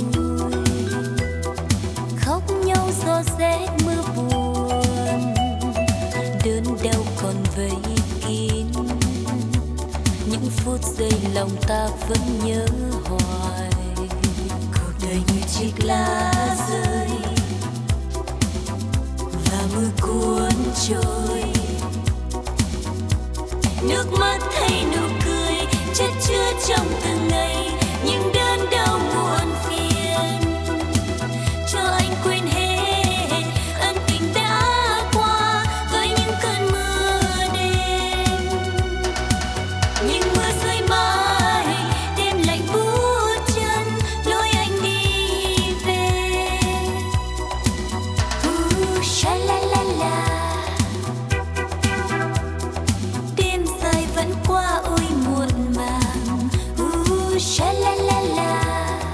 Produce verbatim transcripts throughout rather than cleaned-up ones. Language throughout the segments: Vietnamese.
vui, khóc nhau gió rét mưa buồn, đớn đau còn vây kín. Những phút giây lòng ta vẫn nhớ hoài. Cuộc đời như chiếc lá rơi và mưa cuốn trôi, nước mắt thay nụ cười chất chứa trong từng ngày những đớn đau muộn phiền. Cho anh quên hết ân tình đã qua với những cơn mưa đêm. Nhưng mưa rơi mãi đêm lạnh buốt chân lối anh đi về. Uh, sha la la la. Đêm dài vẫn qua ôi muộn màng. Uh, sha la la la.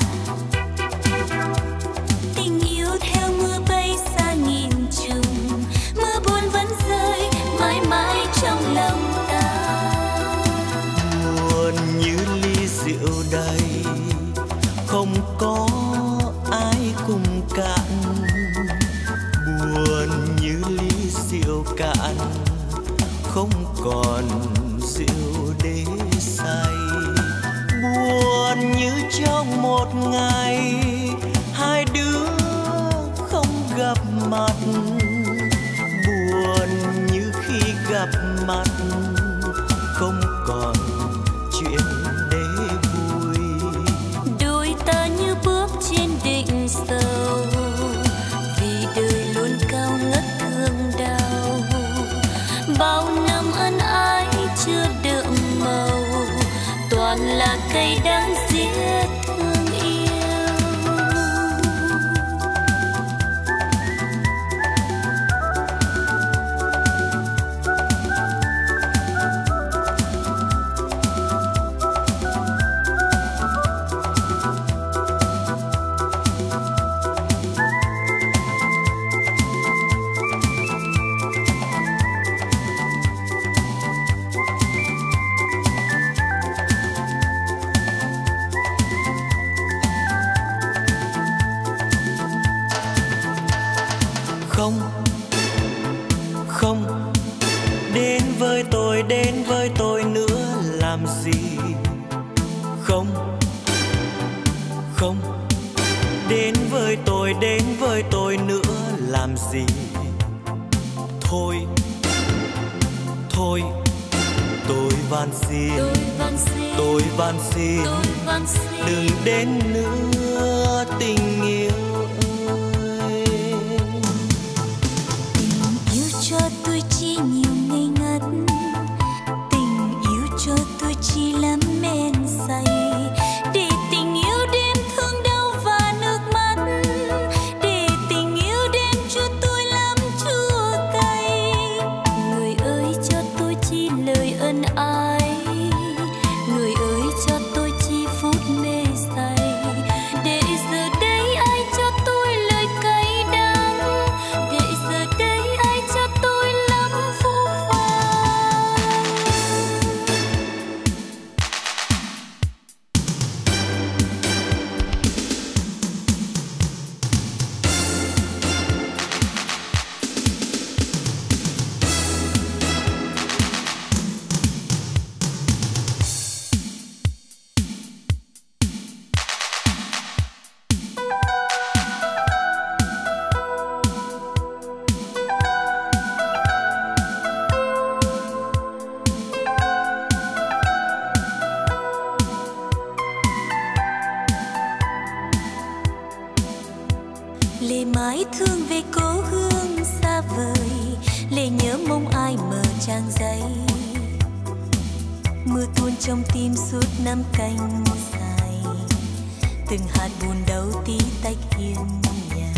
Tình yêu theo mưa bay xa nghìn trùng, mưa buồn vẫn rơi mãi mãi trong lòng ta. Buồn như ly rượu đầy, không có ai cùng cạn. Buồn như ly rượu cạn, không còn rượu để say. Buồn như trong một ngày hai đứa không gặp mặt. Buồn như khi gặp mặt không còn chuyện để vui. Đôi ta như bước trên đỉnh sâu, vì đời luôn cao ngất thương đau. Bao năm ân ái chưa đượm màu, toàn là cây đắng giết thương yêu. Không, không, đến với tôi, đến với tôi nữa làm gì. Không, không, đến với tôi, đến với tôi nữa làm gì. Thôi, thôi, tôi van xin, Tôi van xin, tôi van xin, tôi van xin. đừng đến nữa tình yêu. Cho tôi chỉ nhiều ngây ngất, tình yêu cho tôi chỉ lắm men say. Để tình yêu đêm thương đau và nước mắt, để tình yêu đêm cho tôi lắm chua cay. Người ơi cho tôi chỉ lời ân ái, người ơi cho tôi chỉ phút mê say. Để giờ đây ai cho tôi lời cay đắng, để giờ đây ai cho tôi lắm phũ phàng. Lệ mãi thương về cố hương xa vời, lệ nhớ mong ai mở trang giấy. Mưa tuôn trong tim suốt năm canh dài, từng hạt buồn đau tí tách hiên nhà.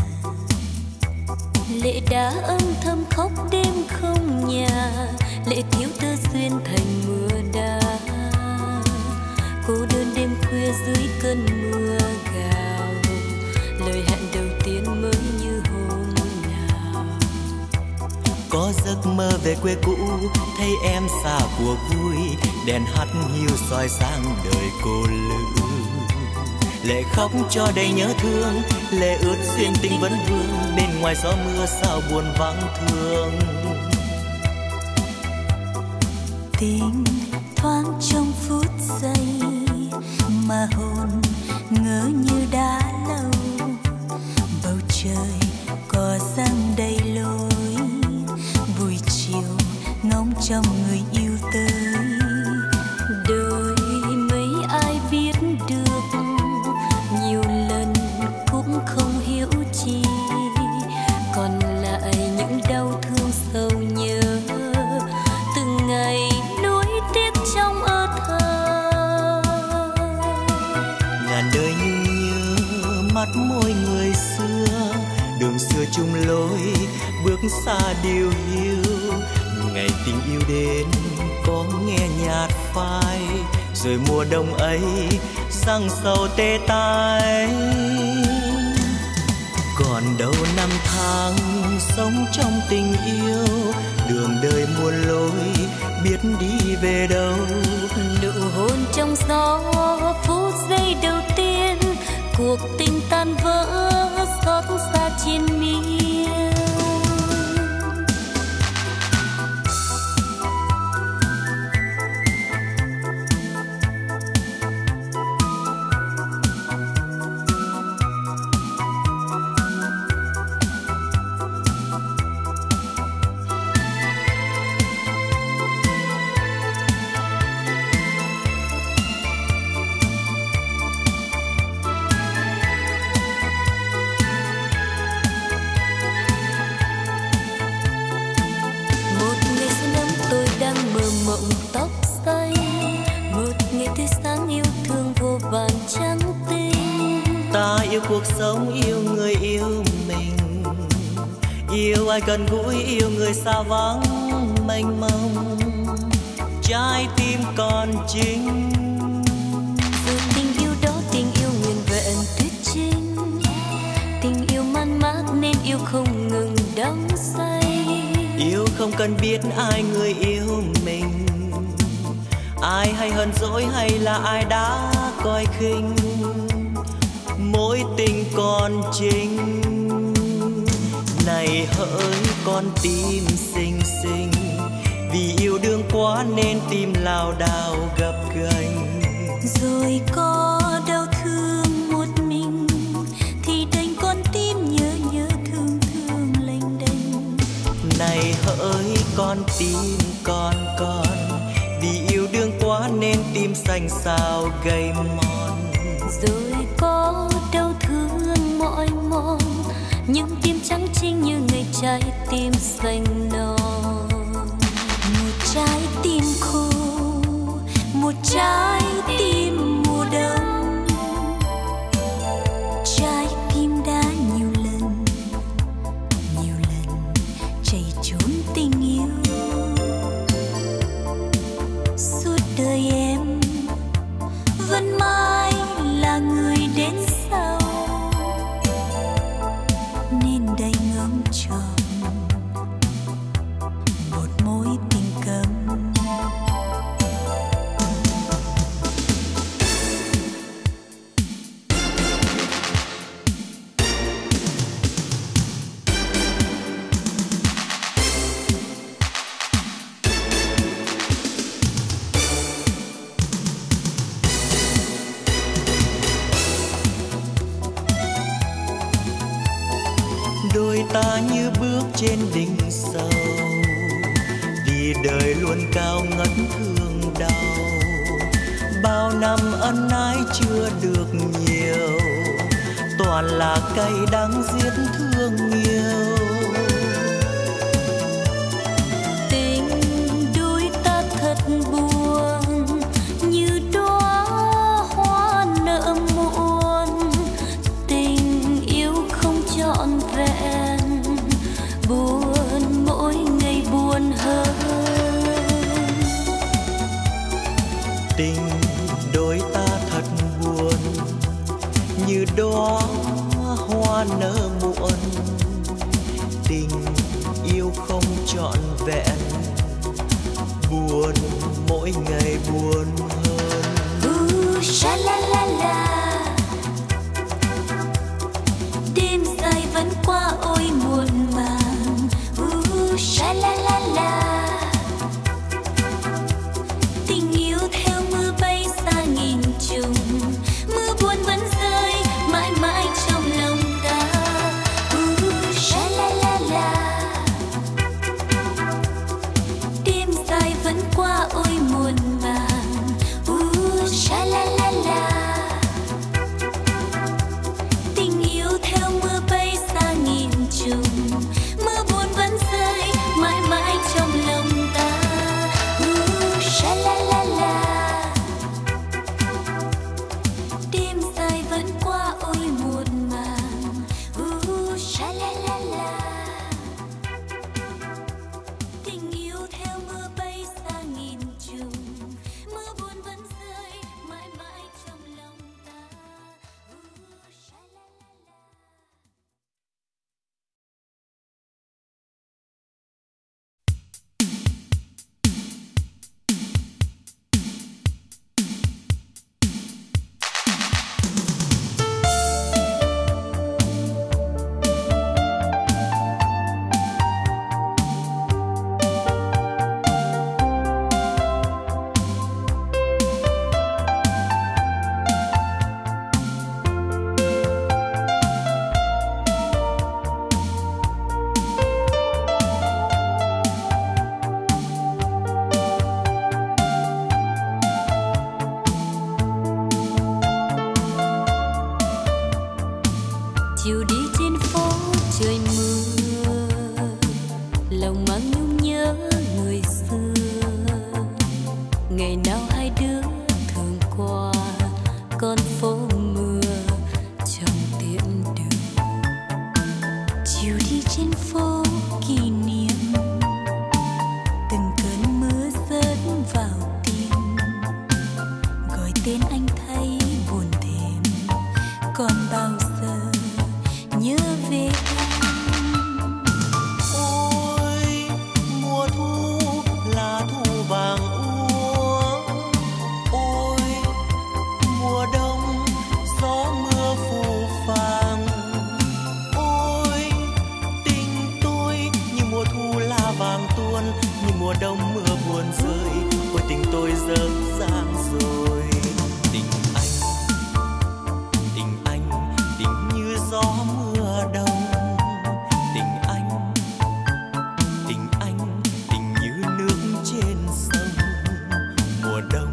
Lệ đã âm thầm khóc đêm không nhà, lệ thiếu tơ duyên thành mưa đá. Cô đơn đêm khuya dưới cơn mưa gào, lời hẹn đầu tiên mới như hôm nào. Có giấc mơ về quê cũ, thấy em xa cuộc vui, đèn hắt hiu soi sáng đời cô lữ. lệ khóc cho đầy nhớ thương, lệ ướt duyên tình vẫn vương, bên ngoài gió mưa sao buồn vắng thương. Tình thoáng trong phút giây mà hồn ngỡ như đã lâu, bầu trời cỏ giăng đầy lối, buổi chiều ngóng trong người yêu tới. Đôi mấy ai biết được, nhiều lần cũng không hiểu chi, còn lại những đau thương sâu nhớ, từng ngày nuối tiếc trong ơ thơ. Ngàn đời như nhớ mắt môi người xưa, đường xưa chung lối bước xa điều hiu. Ngày tình yêu đến có nghe nhạt phai, rồi mùa đông ấy giăng sầu tê tái. Còn đâu năm tháng sống trong tình yêu, đường đời muôn lối biết đi về đâu. Nụ hôn trong gió phút giây đầu tiên, cuộc tình tan vỡ xót xa trên miên. Yêu cuộc sống, yêu người yêu mình, yêu ai gần gũi, yêu người xa vắng mênh mông, trái tim còn chính. Dù tình yêu đó tình yêu nguyên vẹn tuyệt trinh, tình yêu man mác nên yêu không ngừng đắm say. Yêu không cần biết ai người yêu mình, ai hay hờn dỗi hay là ai đã coi khinh, mối tình còn chính. Này hỡi con tim xinh xinh, vì yêu đương quá nên tim lao đao gập ghềnh. Rồi có đau thương một mình thì đành con tim nhớ nhớ thương thương lênh đênh. Này hỡi con tim con con, vì yêu đương quá nên tim xanh xao gầy mòn. Rồi có đau thương mỏi mòn, những tim trắng trinh như ngày trái tim xanh non. Một trái tim khô, một trái tim mùa đông, trái tim đã nhiều lần nhiều lần chạy trốn tình yêu. Suốt đời em vẫn mãi là người đến sau, nên đành ngóng tròn một mối tình câm. Đôi ta như bước trên đỉnh sâu, vì đời luôn cao ngất thương đau. Bao năm ân ái chưa được nhiều, toàn là cay đắng giết thương yêu. Tình đôi ta thật buồn, như đóa hoa nở muôn. Tình yêu không trọn vẹn, buồn mỗi ngày buồn hơn. Tình đôi ta thật buồn, như đóa hoa nở muộn. Tình yêu không trọn vẹn, buồn mỗi ngày buồn hơn. Uh, sha la la la, vẫn qua ôi muộn màng. Uh, sha la la la. Tình yêu theo mưa bay xa nghìn trùng, mưa buồn vẫn rơi mãi mãi trong lòng ta. Uh, sha la la la. Đêm dài vẫn qua ôi muộn màng. Uh, sha la la la. Tình yêu theo mưa bay xa nghìn trùng, mưa buồn vẫn rơi mãi mãi trong lòng ta. Uh, sha la la la. Đêm dài vẫn qua ôi muộn màng. Uh, sha la la la. Tình yêu theo mưa bay xa nghìn trùng, mưa buồn vẫn rơi mãi mãi trong lòng ta. Uh, sha la la la. Chiều đi trên phố trời mưa, lòng mang nhung nhớ người xưa. Ngày nào hai đứa thường qua con phố mưa trong tiệm đường. Chiều đi trên phố kỷ niệm, từng cơn mưa rớt vào tim. Gọi tên anh thấy buồn thêm, còn bao giờ nhớ về anh. Ôi mùa thu là thu vàng úa, ôi mùa đông gió mưa phù phàng. Ôi tình tôi như mùa thu lá vàng tuôn, như mùa đông mưa buồn rơi. Ôi tình tôi dở dang rồi. Tình anh, tình anh, tình như gió mưa đông. Tình anh, tình anh, tình như nước trên sông. Mùa đông,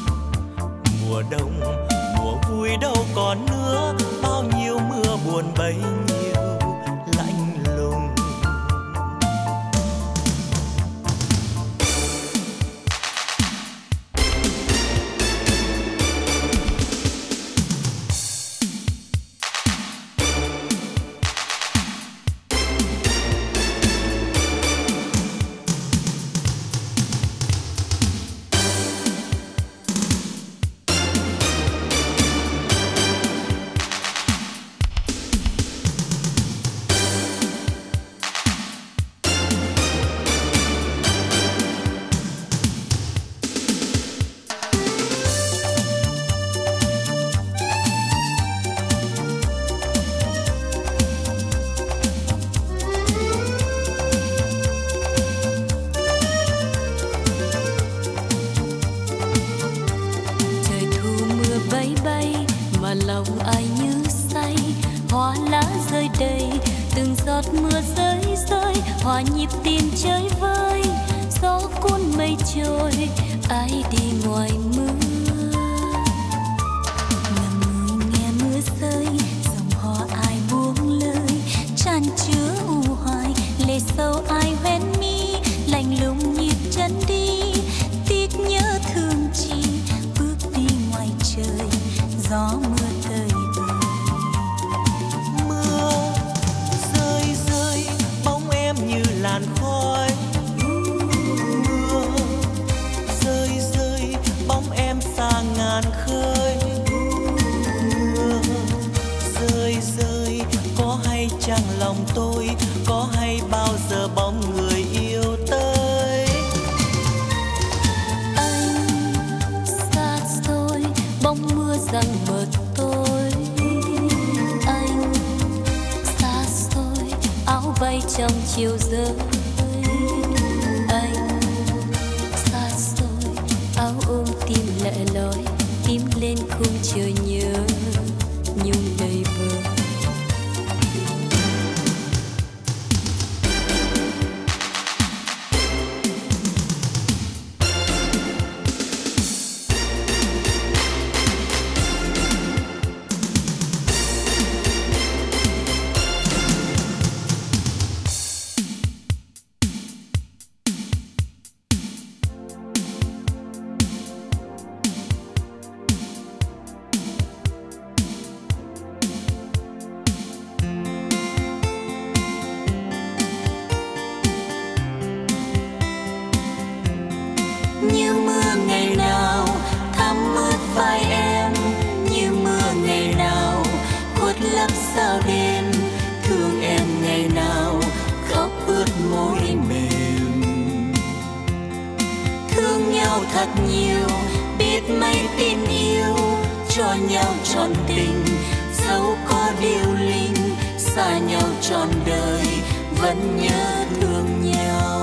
mùa đông, mùa vui đâu còn nữa. Bao nhiêu mưa buồn bấy nhiêu lạnh lùng. lòng ai như say, hoa lá rơi đầy, từng giọt mưa rơi rơi, hòa nhịp tim chơi vơi, gió cuốn mây trôi, ai đi ngoài mưa. Ngậm ngùi nghe mưa rơi, dòng hò ai buông lời, tràn chứa u hoài, lệ sâu ai hoen mi, lạnh lùng nhịp chân đi, tiếc nhớ thương chi, bước đi ngoài trời, gió mưa tơi bời. Mưa rơi rơi, bóng em như làn khói. Mưa rơi rơi, bóng em xa ngàn khơi. Mưa rơi rơi, có hay chăng lòng tôi, có hay bao giờ bóng người yêu tới. Anh xa xôi, bóng mưa răng mờ tôi. Anh xa xôi, trong chiều rơi. Anh xa xôi áo ôm tim lẻ loi, tím lên khung trời nhớ nhung đầy vơi. Như mưa ngày nào thấm ướt vai em, như mưa ngày nào khuất lấp sao đêm, thương em ngày nào khóc ướt môi mềm. Thương nhau thật nhiều, biết mấy tin yêu, cho nhau trọn tình, dẫu có điều linh, xa nhau trọn đời vẫn nhớ thương nhau.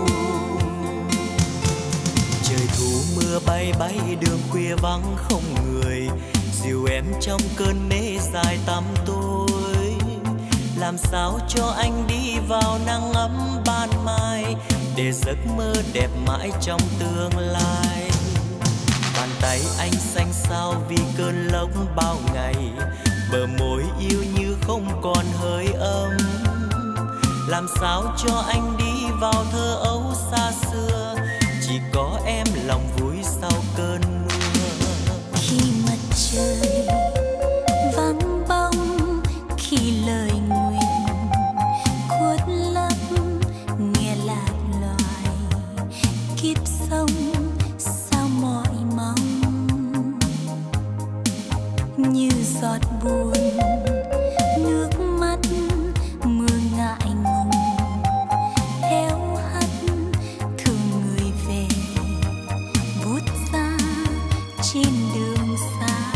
Mưa bay bay đường khuya vắng không người, dìu em trong cơn mê dài tăm tối. Làm sao cho anh đi vào nắng ấm ban mai, để giấc mơ đẹp mãi trong tương lai. Bàn tay anh xanh xao vì cơn lốc bao ngày, bờ môi yêu như không còn hơi ấm. Làm sao cho anh đi vào thơ ấu xa xưa, chỉ có em lòng vui sau cơn mưa. Khi mặt trời vắng bóng, khi lời nguyện khuất lấp, nghe lạc loài kiếp sống sao mỏi mong. Như giọt buồn nước mắt mưa ngại ngùng, héo hắt thương người về vút xa trên đường xa.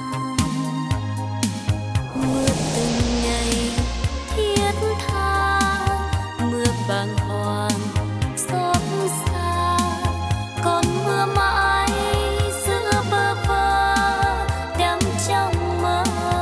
Mưa từng ngày thiết tha, mưa bàng hoàng xót xa, còn mưa mãi giữa bơ vơ đắm trong mơ.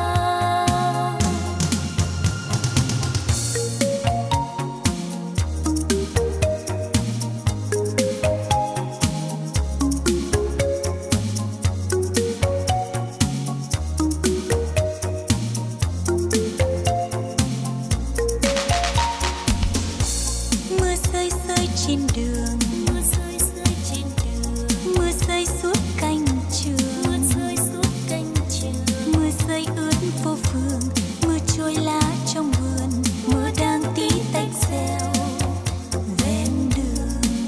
Mưa rơi rơi trên đường, mưa rơi rơi trên đường, mưa rơi suốt cánh trường, mưa rơi suốt cánh trường, mưa rơi ướt vô vườn, mưa trôi lá trong vườn, mưa đang tí tách reo ven đường.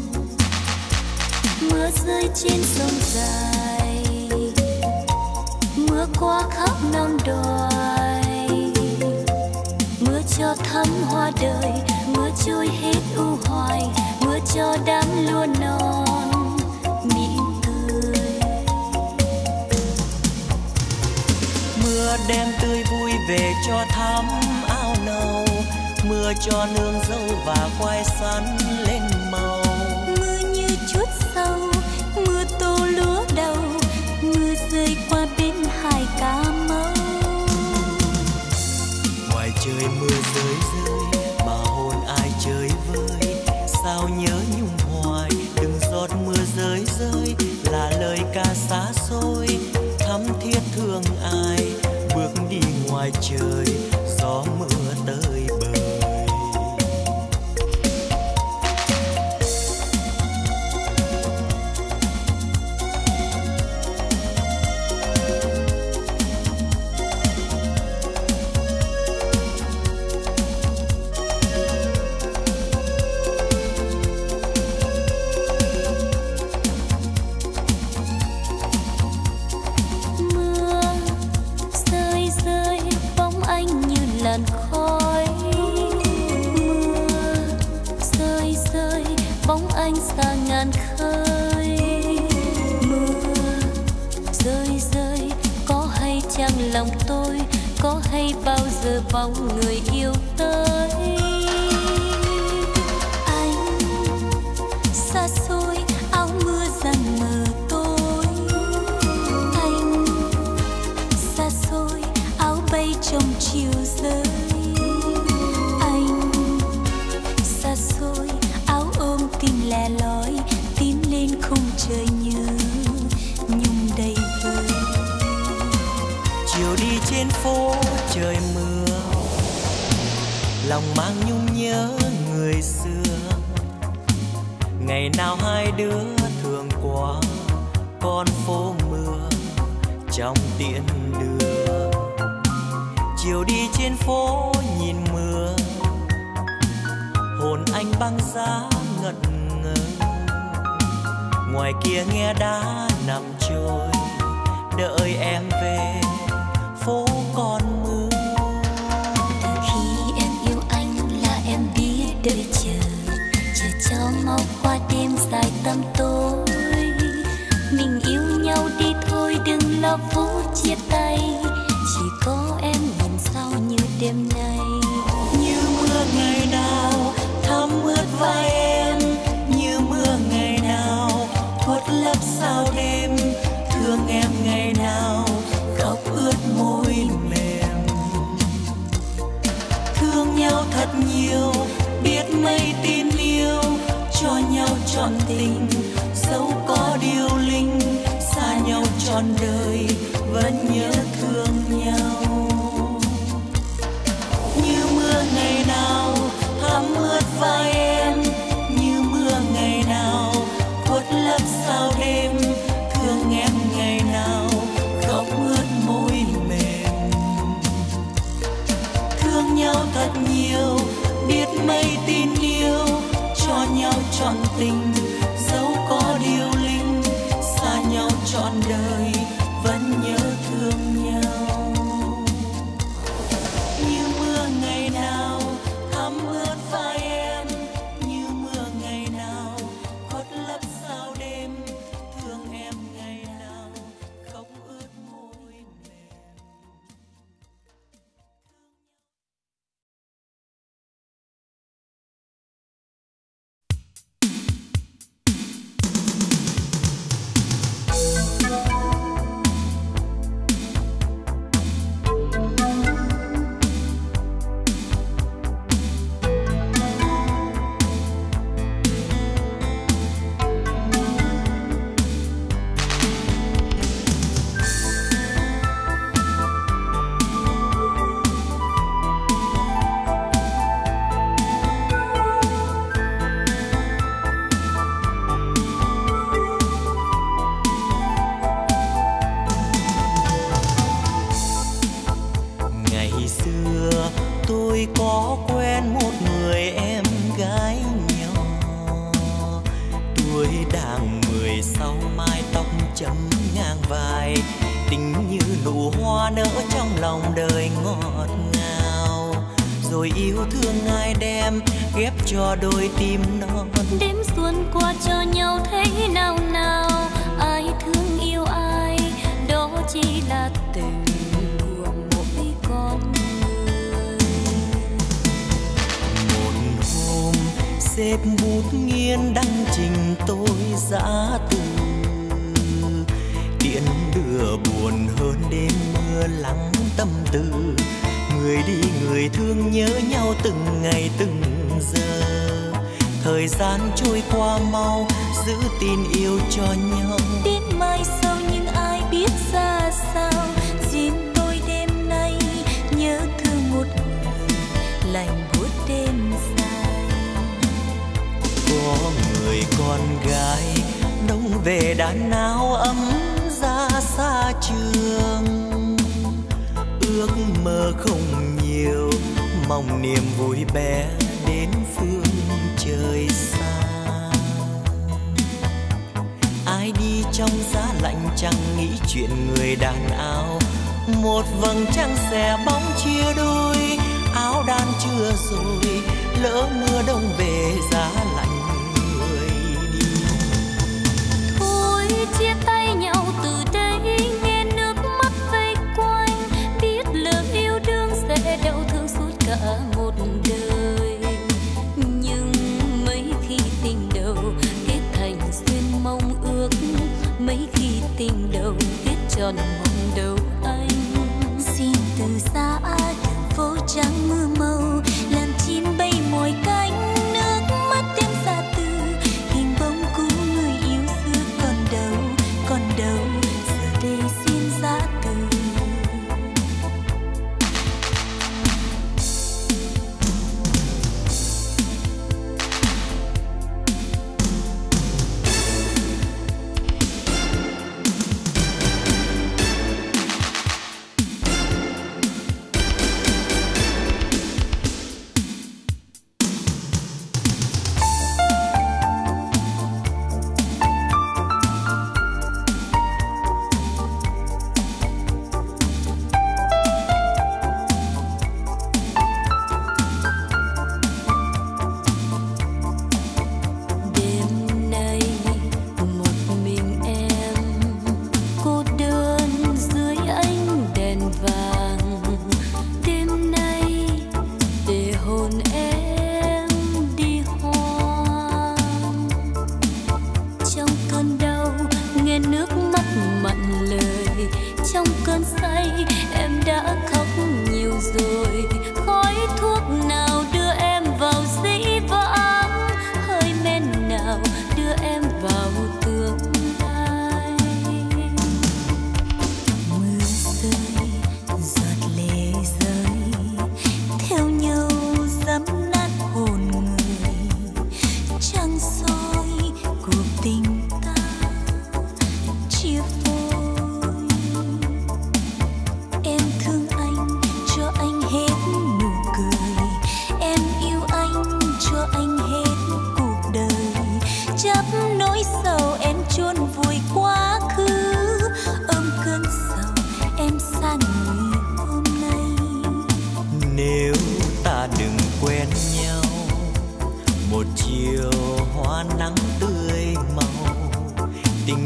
Mưa rơi trên sông dài, mưa qua khắp non đồi, mưa cho thắm hoa đời, mưa trôi hết u hoài, mưa cho đám lúa non mỉm cười. Mưa đem tươi vui về cho thắm áo nâu, mưa cho nương dâu và khoai sắn lên màu. Mưa như chút sâu, mưa tô lúa đầu, mưa rơi qua bên hải Cà Mau. Ngoài trời mưa rơi rơi mà hồn ai chơi vơi, sao nhớ nhung hoài từng giọt mưa rơi rơi, là lời ca xa xôi thắm thiết thương ai, bước đi ngoài trời gió mưa tới bời. làn khói mưa rơi rơi bóng anh xa ngàn khơi. Mưa rơi rơi có hay chăng lòng tôi, có hay bao giờ bóng người yêu tới. chiều rơi. Anh xa xôi áo ôm tình lẻ loi, tiến lên khung trời nhớ nhung đầy vơi. Chiều đi trên phố trời mưa, lòng mang nhung nhớ người xưa. Ngày nào hai đứa thường qua con phố mưa trong tiễn đưa. Chiều đi trên phố nhìn mưa, hồn anh băng giá ngẩn ngơ. Ngoài kia nghe đá nằm trôi, đợi em về phố còn mưa. Từ khi em yêu anh là em biết đợi chờ, chờ cho mau qua đêm dài tăm tối. Mình yêu nhau đi thôi đừng lo phút chia tay, chỉ có em nhìn sao như đêm nay. Như mưa ngày nào thấm ướt vai em, như mưa ngày nào khuất lấp sao đêm. Thương em ngày nào khóc ướt môi mềm. Thương nhau thật nhiều, biết mấy tin yêu, cho nhau trọn tình, dẫu có điều linh. Xa nhau trọn đời vẫn nhớ thương nhau. Như mưa ngày nào thấm ướt vai em, như mưa ngày nào khuất lấp sao đêm. Thương em ngày nào khóc ướt môi mềm. Thương nhau thật nhiều, biết mấy tin yêu, cho nhau trọn tình, dẫu có điều linh. Xa nhau trọn đời vẫn nhớ thương nhau. Như mưa ngày nào thấm ướt vai em, như mưa ngày nào khuất lấp sao đêm. Thương em ngày nào khóc ướt môi mềm. Tôi có quen một người em gái nhỏ, tuổi đang mười sáu, mái tóc chấm ngang vai. Tình như nụ hoa nở trong lòng đời ngọt ngào, rồi yêu thương ai đem ghép cho đôi tim non. Đêm xuân qua cho nhau thấy nào nào, ai thương yêu ai đó chỉ là từ của mỗi con người. Một hôm xếp bút nghiên đăng trình tôi giã từ, tiễn đưa buồn hơn đêm mưa lắng tâm tư. Người đi người thương nhớ nhau từng ngày từng giờ, thời gian trôi qua mau giữ tin yêu cho nhau. Đến mai sau nhưng ai biết ra sao, riêng tôi đêm nay nhớ thương một người lạnh buốt đêm dài. Có người con gái đông về đàn áo ấm ra xa trường, ước mơ không nhiều mong niềm vui bé đến phương trời xa. Ai đi trong giá lạnh chẳng nghĩ chuyện người đàn áo, một vầng trăng xẻ bóng chia đôi. Áo đan chưa rồi lỡ mưa đông về giá lạnh người đi. Thôi chia tay nhau từ đây, nghe nước mắt vây quanh, biết lỡ yêu đương sẽ đau thương suốt cả một đời. Nhưng mấy khi tình đầu kết thành duyên mong ước, mấy khi tình đầu kết tròn mong đầu anh. Xin từ xa đừng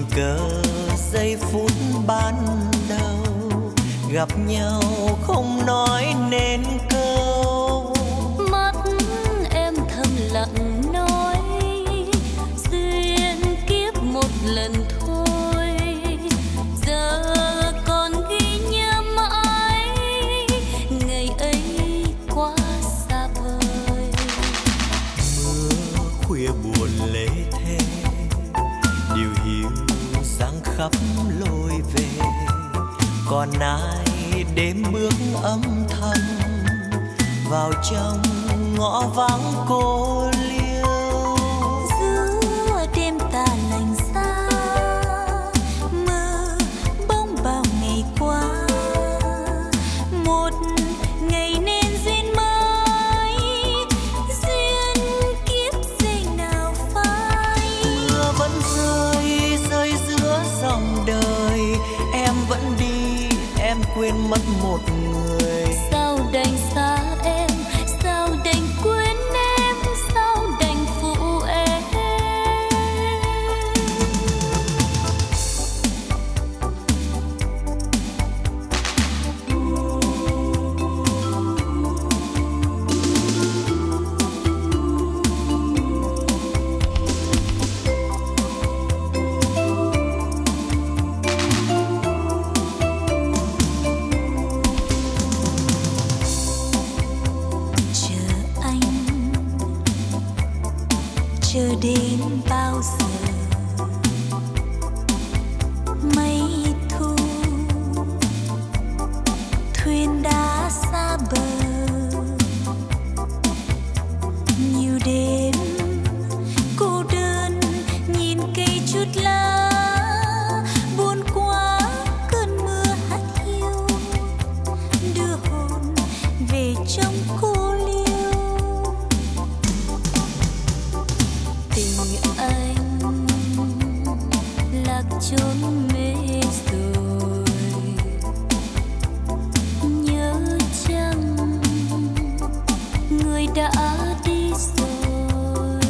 cờ giây phút ban đầu gặp nhau không nói nên câu. Mắt em thầm lặng nói duyên kiếp một lần thôi, giờ còn ghi nhớ mãi ngày ấy quá xa vời. Mưa khuya buồn lê thê điều hiu giăng khắp lối về, còn ai đêm bước âm thầm vào trong ngõ vắng cô liêu. Giữa đêm tà lành xa mơ bóng bao ngày qua, một ngày nên duyên mới, duyên kiếp giây nào phai. Mưa vẫn rơi rơi giữa dòng đời, em vẫn đi em quên mất một người. Sao đành xa em, sao đành quên em, sao đành phụ em. Chờ đến bao giờ mây thu thuyền đã xa bờ, nhiều đêm cô đơn nhìn cây chút lá buồn quá cơn mưa hắt hiu, đưa hồn về trong cô liêu. Tình anh lạc chốn mê rồi, nhớ chăng người đã đi rồi.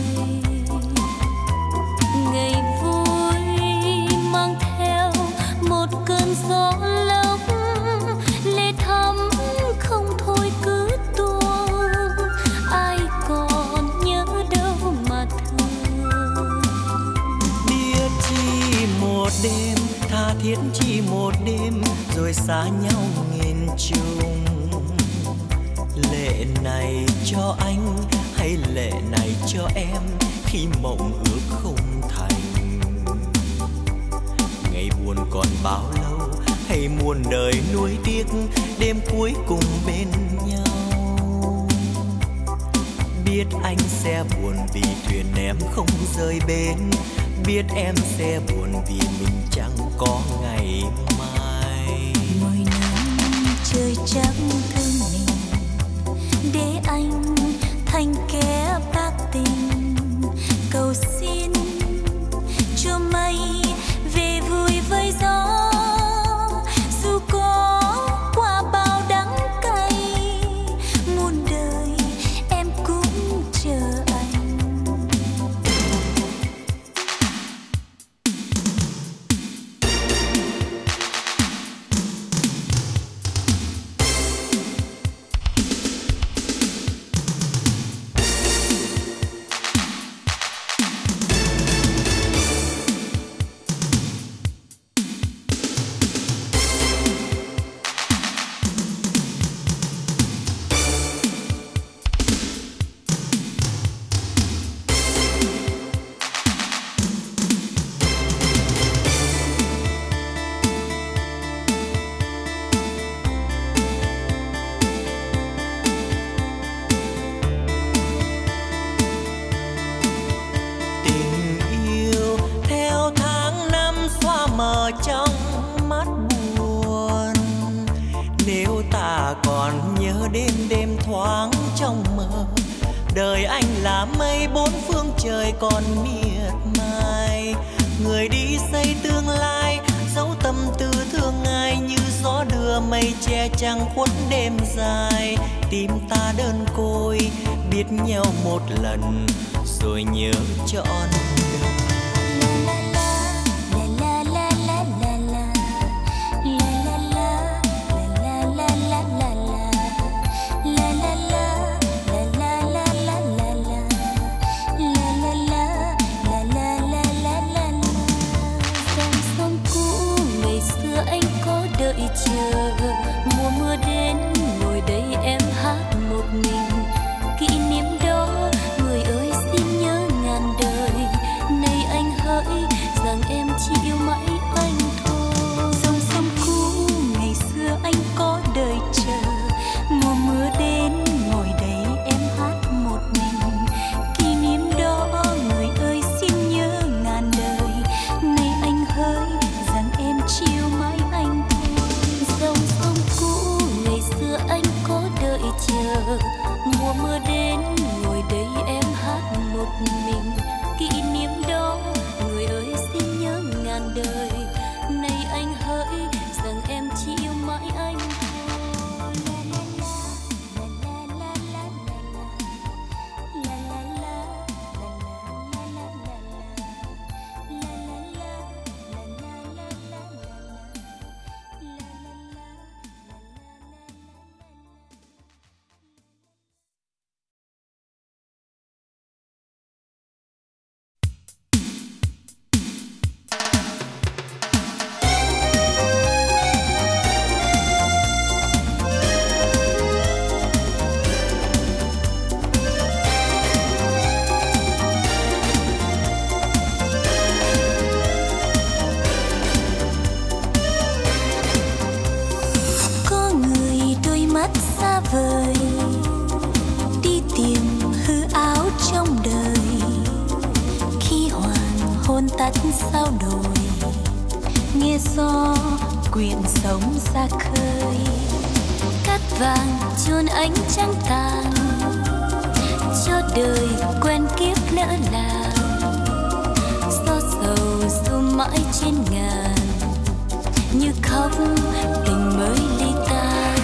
Ngày vui mang theo một cơn gió lốc, lệ thắm không thôi cứ tuôn, ai còn nhớ đâu mà thương. Biết chỉ một đêm, tha thiết chỉ một đêm, rồi xa nhau nghìn trùng. Lệ này cho anh hay lệ này cho em, khi mộng ước không thành. Ngày buồn còn bao lâu, hay muôn đời nuối tiếc, đêm cuối cùng bên nhau. Biết anh sẽ buồn vì thuyền em không rời bến, biết em sẽ buồn vì mình chẳng có ngày mai. Mỗi năm trời trắng thương mình, để anh thành kẻ bạc tình, cầu xin cho mây về vui với gió. Dù có qua bao đắng cay, muôn đời em cũng chờ anh. Trong mắt buồn, nếu ta còn nhớ đêm đêm thoáng trong mơ, đời anh là mây bốn phương trời còn miệt mài. Người đi xây tương lai, dấu tâm tư thương ai, như gió đưa mây che trăng khuất đêm dài. Tim ta đơn côi, biết nhau một lần rồi nhớ trọn đời. La la la la la cát sao đồi, nghe gió quyện sóng ra khơi. Cát vàng chôn ánh trăng tàn, cho đời quen kiếp lỡ làng. Gió sầu ru mãi trên ngàn, như khóc tình mới ly tan.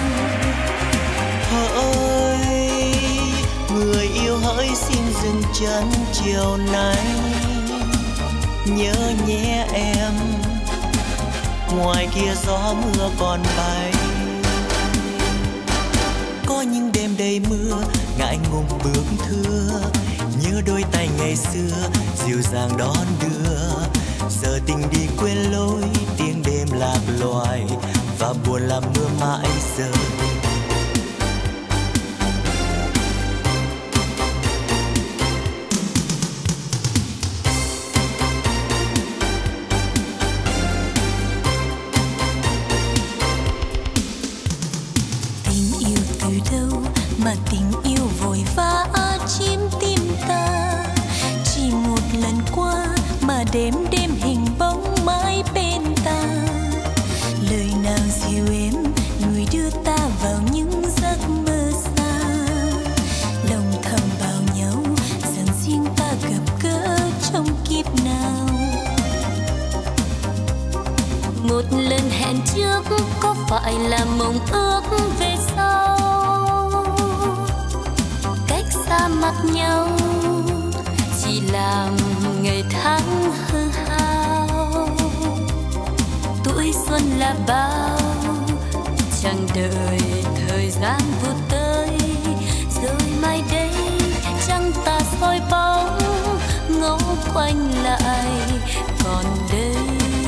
Hỡi người yêu hỡi xin dừng chân chiều nay, nhớ nhé em, ngoài kia gió mưa còn bay. Có những đêm đầy mưa ngại ngùng bước thưa, nhớ đôi tay ngày xưa dịu dàng đón đưa. Giờ tình đi quên lối tiếng đêm lạc loài, và buồn làm mưa mãi rơi. Mà tình yêu vội vã chiếm tim ta, chỉ một lần qua mà đêm đêm hình bóng mãi bên ta. Lời nào dịu êm người đưa ta vào những giấc mơ xa, lòng thầm bảo nhau rằng riêng ta gặp gỡ trong kiếp nào. Một lần hẹn trước có phải là mộng ước về sau, xa mặt nhau chỉ làm ngày tháng hư hao. Tuổi xuân là bao, chẳng đợi thời gian vụt tới, rồi mai đây trăng ta soi bóng ngó quanh lại còn đây.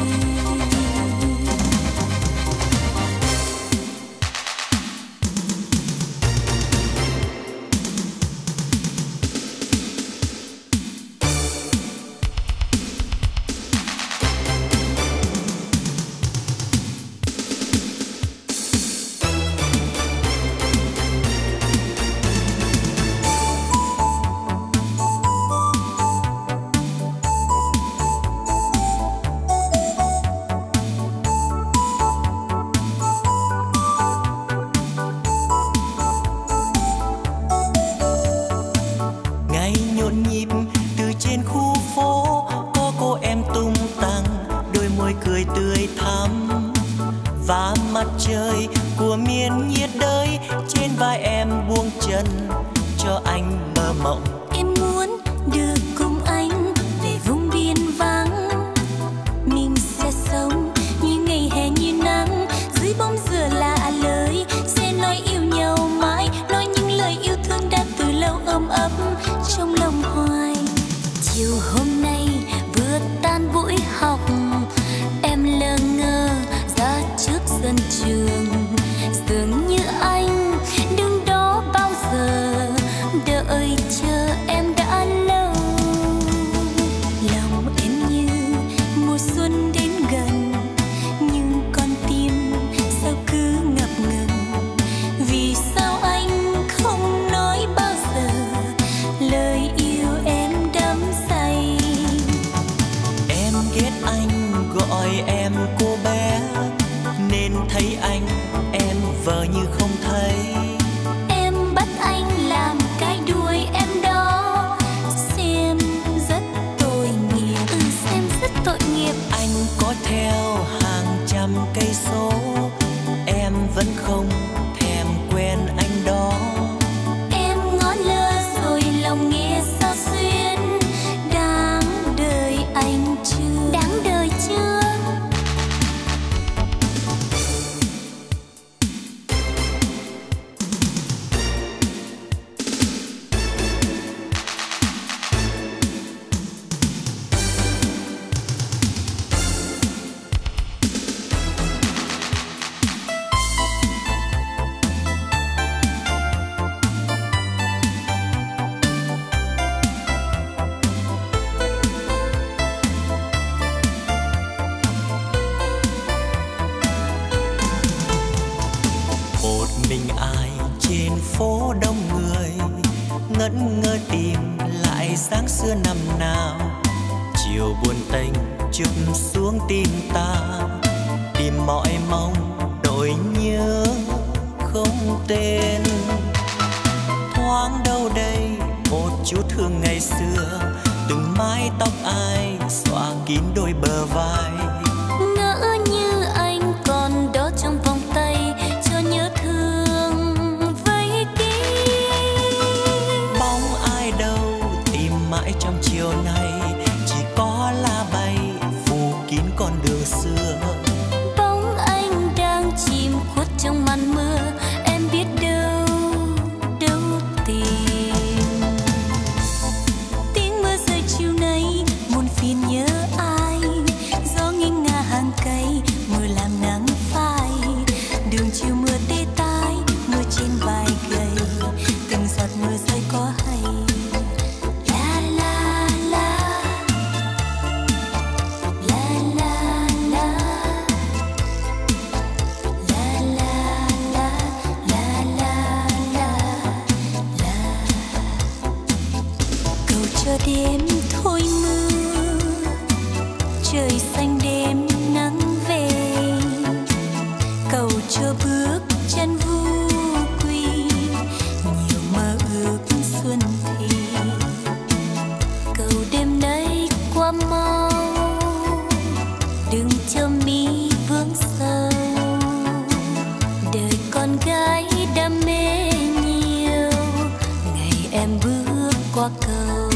Trời của miền nhiệt đới, trên vai em buông chân cho anh mơ mộng. Em muốn được cùng anh về vùng biên vắng, mình sẽ sống như ngày hè như nắng, dưới bóng dừa lạ lời sẽ nói yêu nhau mãi, nói những lời yêu thương đã từ lâu ấm ấp trong lòng hoài. Chiều hôm nay vừa tan buổi học, em lơ ngơ ra trước sân trường, dường như anh đứng đó bao giờ đợi chờ em đã lâu. Lòng em như mùa xuân đến gần, nhưng con tim sao cứ ngập ngừng. Vì sao anh không nói bao giờ lời yêu em đắm say. Em ghét anh gọi em cô bé, nên thấy anh em vờ như không thấy. Em bắt anh làm cái đuôi em đó, xem rất tội nghiệp, ừ, xem rất tội nghiệp. Anh có theo hàng trăm cây số, em vẫn không thèm quen anh đó. Em ngó lơ rồi lòng nghe sao xuyên, đáng đời anh chưa, đáng đời chưa. phố đông người ngẩn ngơ tìm lại sáng xưa năm nào. chiều buồn tênh chụp xuống tim ta, tìm mọi mong nỗi nhớ không tên. Thoáng đâu đây một chút hương ngày xưa, từng mái tóc ai xõa kín đôi bờ vai. Ngỡ như anh còn đó trong vòng tay, cho nhớ thương vây kín. Bóng ai đâu tìm mãi trong chiều nay, chỉ có lá bay phủ kín con đường xưa. Bóng anh đang chìm khuất trong màn mưa, em biết đâu đâu tìm. Tiếng mưa rơi chiều nay muôn phiền nhớ ai, gió nghiêng ngả hàng cây mưa làm nắng phai. Đường chiều mưa tê tái, mưa trên vai gầy, từng giọt mưa rơi có hay. La la la la la la la la la la la la. Cầu cho đêm thôi mưa, trời xanh đêm nắng về. Cầu cho bước chân vu quy, nhiều mơ ước xuân thì. Cầu đêm nay qua mau, đừng cho mi vướng sâu. Đời con gái đam mê nhiều, ngày em bước qua cầu.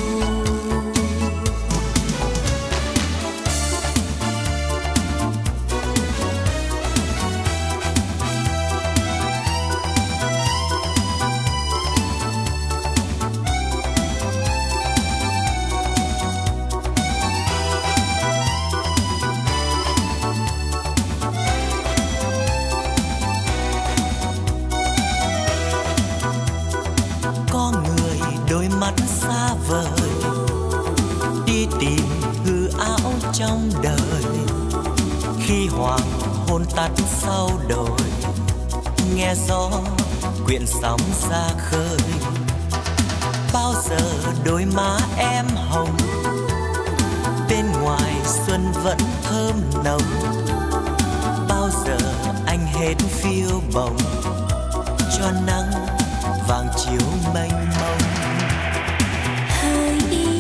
Có người đôi mắt xa vời, đi tìm hư ảo trong đời. Khi hoàng hôn tắt sau đồi, nghe gió quyện sóng ra khơi. Bao giờ đôi má em hồng, bên ngoài xuân vẫn thơm nồng. Bao giờ anh hết phiêu bồng, cho nắng vàng chiếu mênh mông. Hỡi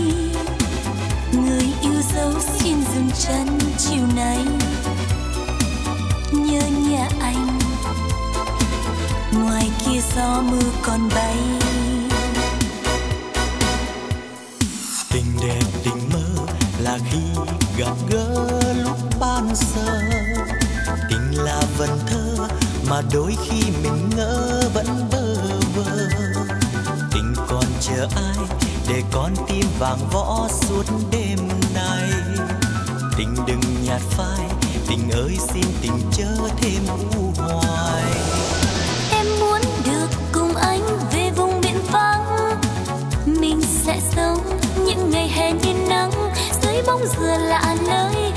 người yêu dấu xin dừng chân chiều nay, nhớ nhà anh ngoài kia gió mưa còn bay. Tình đẹp tình mơ là khi gặp gỡ lúc ban sơ. Tình là vần thơ mà đôi khi mình ngỡ vẫn bơ vơ. Tình còn chờ ai để con tim vàng võ suốt đêm nay. Tình đừng nhạt phai, tình ơi xin tình chớ thêm u hoài. Em muốn được cùng anh về vùng biển vắng, mình sẽ sống những ngày hè như nắng dưới bóng dừa lạ nơi.